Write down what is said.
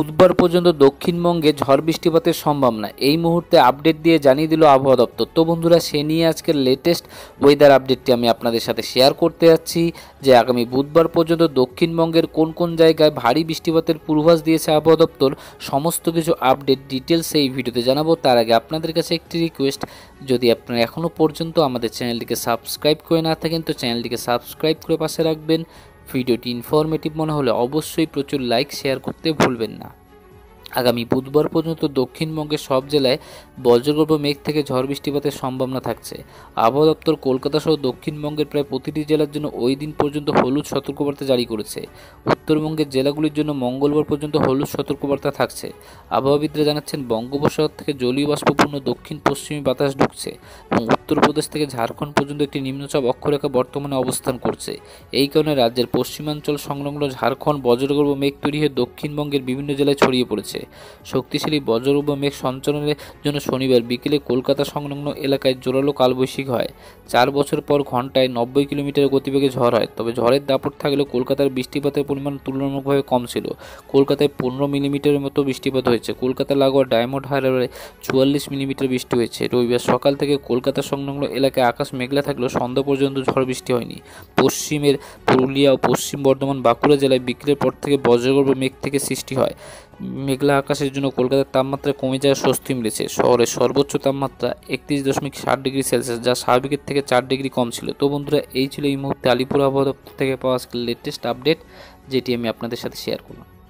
বুধবার পর্যন্ত দক্ষিণবঙ্গে ঝড় বৃষ্টিপাতের সম্ভাবনা এই মুহূর্তে আপডেট দিয়ে জানিয়ে দিল আবহাওয়া দপ্তর। তো বন্ধুরা, সে নিয়ে আজকের লেটেস্ট ওয়েদার আপডেটটি আমি আপনাদের সাথে শেয়ার করতে যাচ্ছি যে আগামী বুধবার পর্যন্ত দক্ষিণবঙ্গের কোন কোন জায়গায় ভারী বৃষ্টিপাতের পূর্বাভাস দিয়েছে আবহাওয়া দপ্তর। সমস্ত কিছু আপডেট ডিটেলস এই ভিডিওতে জানাবো। তার আগে আপনাদের কাছে একটি রিকোয়েস্ট, যদি আপনারা এখনও পর্যন্ত আমাদের চ্যানেলটিকে সাবস্ক্রাইব করে না থাকেন তো চ্যানেলটিকে সাবস্ক্রাইব করে পাশে রাখবেন। ভিডিওটি ইনফরমেটিভ মনে হলে অবশ্যই প্রচুর লাইক শেয়ার করতে ভুলবেন না। আগামী বুধবার পর্যন্ত দক্ষিণবঙ্গের সব জেলায় বজ্রগর্ভ মেঘ থেকে ঝড় বৃষ্টিপাতের সম্ভাবনা থাকছে। আবহাওয়া দপ্তর কলকাতা সহ দক্ষিণবঙ্গের প্রায় প্রতিটি জেলার জন্য ওই দিন পর্যন্ত হলুদ সতর্কবার্তা জারি করেছে। উত্তরবঙ্গের জেলাগুলির জন্য মঙ্গলবার পর্যন্ত হলুদ সতর্কবার্তা থাকছে। আবহাওয়াবিদরা জানাচ্ছেন, বঙ্গোপসাগর থেকে জলীয় বাষ্পপূর্ণ দক্ষিণ পশ্চিমী বাতাস ঢুকছে এবং উত্তরপ্রদেশ থেকে ঝাড়খণ্ড পর্যন্ত একটি নিম্নচাপ অক্ষরেখা বর্তমানে অবস্থান করছে। এই কারণে রাজ্যের পশ্চিমাঞ্চল সংলগ্ন ঝাড়খণ্ড বজ্রগর্ভ মেঘ তৈরি হয়ে দক্ষিণবঙ্গের বিভিন্ন জেলায় ছড়িয়ে পড়েছে। শক্তিশালী বজ্রগর্ভ মেঘ সঞ্চালনের জন্য শনিবার বিকেলে কলকাতা সংলগ্ন এলাকায় জোরালো কালবৈশাখী হয়। 4 বছর পর ঘন্টায় 90 কিলোমিটার গতিবেগে ঝড় হয়। তবে ঝড়ের দাপট থাকলেও কলকাতার বৃষ্টিপাতের পরিমাণ তুলনামূলকভাবে কম ছিল। কলকাতায় 15 মিলিমিটারের মতো বৃষ্টিপাত হয়েছে। কলকাতা লাগোয়া ডায়মন্ড হারবারে 44 মিলিমিটার বৃষ্টি হয়েছে। রবিবার সকাল থেকে কলকাতা সংলগ্ন এলাকায় আকাশ মেঘলা থাকলেও সন্ধ্যা পর্যন্ত ঝড় বৃষ্টি হয়নি। পশ্চিমের পুরুলিয়া ও পশ্চিম বর্ধমান বাঁকুড়া জেলায় বিকেলের পর থেকে বজ্রগর্ভ মেঘ থেকে সৃষ্টি হয়। মেঘলা আকাশের জন্য কলকাতার তাপমাত্রা কমে যাওয়ার স্বস্তি মিলেছে। শহরের সর্বোচ্চ তাপমাত্রা 31.7 ডিগ্রি সেলসিয়াস, যা স্বাভাবিকের থেকে 4 ডিগ্রি কম ছিল। তো বন্ধুরা, এই ছিল এই মুহূর্তে আলিপুর আবহাওয়া দপ্তর থেকে পাওয়া লেটেস্ট আপডেট, যেটি আমি আপনাদের সাথে শেয়ার করলাম।